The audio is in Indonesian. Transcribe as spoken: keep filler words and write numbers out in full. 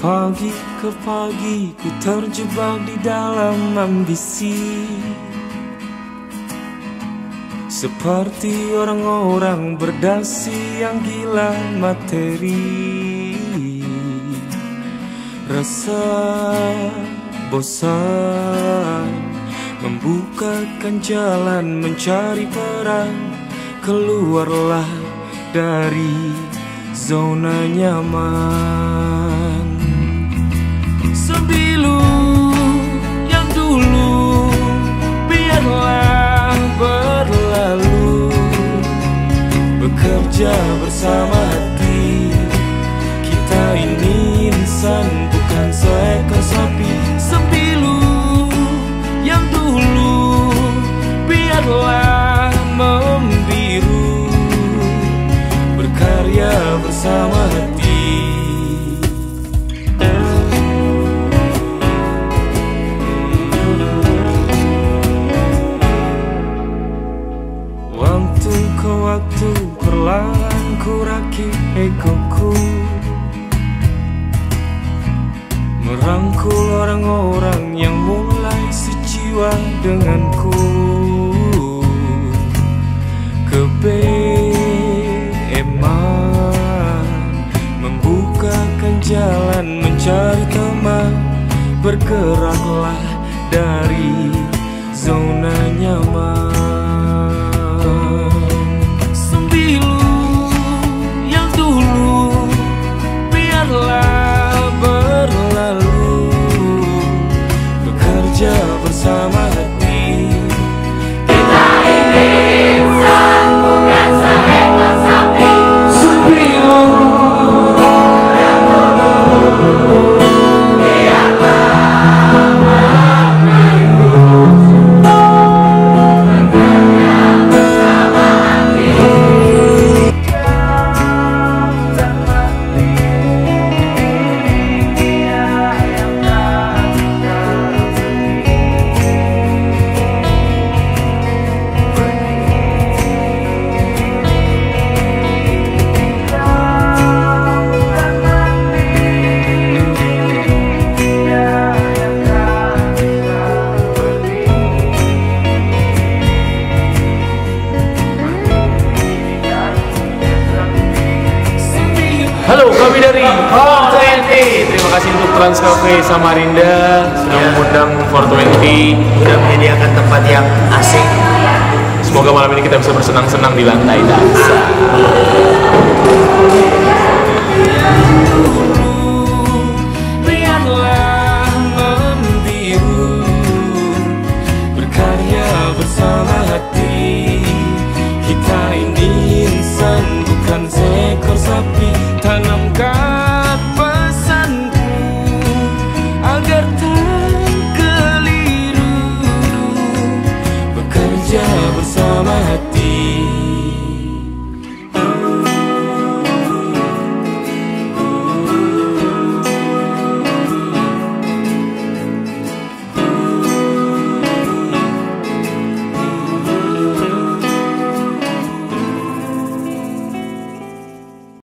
pagi ke pagi ku terjebak di dalam ambisi, seperti orang-orang berdasi yang gila materi. Rasa bosan membukakan jalan mencari peran. Keluarlah dari zona nyaman. Sembilu yang dulu biarlah berlalu, bekerja bersama hati. Kita ini insan, bukan seekor sapi. Sembilu yang dulu biarlah membiru, berkarya bersama hati. Waktu ke waktu perlahan ku rakit egoku, merangkul orang-orang yang mulai sejiwa denganku. Kebeeman membukakan jalan mencari teman. Bergeraklah dari zona nyaman. Sembilu yang dulu biarlah berlalu, bekerja bersama hati. Kita ini insan, bukan seekor sapi. Sembilu yang dulu biarlah berlalu, bekerja bersama hati. Dan mati dia yang tak Halo, kami dari four twenty. Terima kasih untuk Trans Cafe Samarinda sudah mengundang four twenty, sudah menyediakan tempat yang asik. Semoga malam ini kita bisa bersenang-senang di lantai dasar.